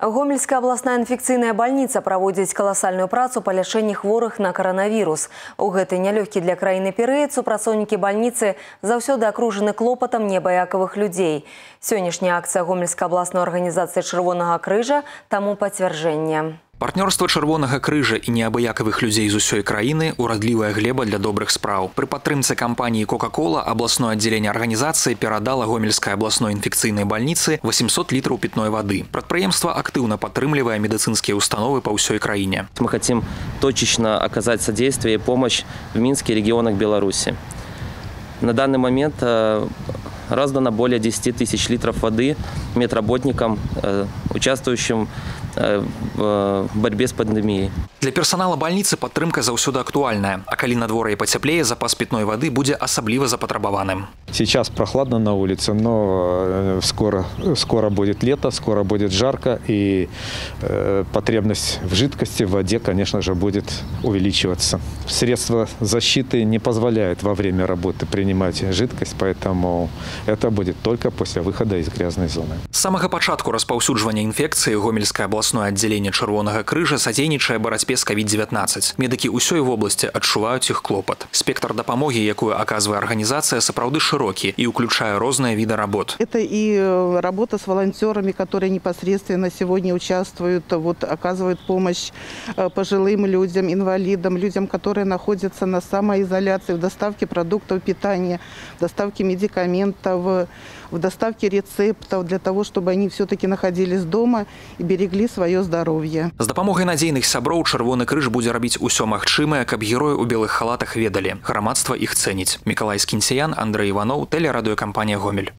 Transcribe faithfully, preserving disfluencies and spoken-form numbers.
Гомельская областная инфекционная больница проводит колоссальную працу по лечению хворых на коронавирус. У гэты нелегкий для краины период супрацоўнікі больницы заўсёды окружены клопотом небаяковых людей. Сегодняшняя акция Гомельской областной организации Червонага крыжа тому подтверждение. Партнерство Червонага крыжа и неабыякавых людей из усёй краины – урадлівая глеба для добрых спраў. При падтрымцы компании Coca-Cola областное отделение организации перадало Гомельской областной инфекционной больнице восемьсот литров питной воды. Прадпрыемства активно падтрымлівае медицинские установы по усёй краине. Мы хотим точечно оказать содействие и помощь в Минске и регионах Беларуси. На данный момент раздано более десяти тысяч литров воды медработникам, участвующим в борьбе с пандемией. Для персонала больницы падтрымка заўсёды актуальная, а калі надвор'е пацяплее, запас питной воды будет асабліва запатрабаваным. Сейчас прохладно на улице, но скоро, скоро будет лето, скоро будет жарко, и э, потребность в жидкости, в воде, конечно же, будет увеличиваться. Средства защиты не позволяют во время работы принимать жидкость, поэтому это будет только после выхода из грязной зоны. С самого пачатку распаўсюджвання инфекции Гомельское областное отделение Червонага крыжа садзейнічае барацьбе с ковид девятнадцать. Медики усёй в области адчуваюць их клопот. Спектр дапамоги, якую оказывает организация, сапраўды широкі и включая разные виды работ. Это и работа с волонтерами, которые непосредственно сегодня участвуют, вот, оказывают помощь пожилым людям, инвалидам, людям, которые находятся на самоизоляции, в доставке продуктов питания, в доставке медикаментов, в доставке рецептов, для того, чтобы они все-таки находились дома и берегли свое здоровье. С дапамогай надзейных сяброў Чырвоны крыж будзе рабіць усё магчымае, каб герои у белых халатах ведалі. Грамадства их цэніць. Миколай Скінсяян, Андрей Иванов, телерадиокомпания «Гомель».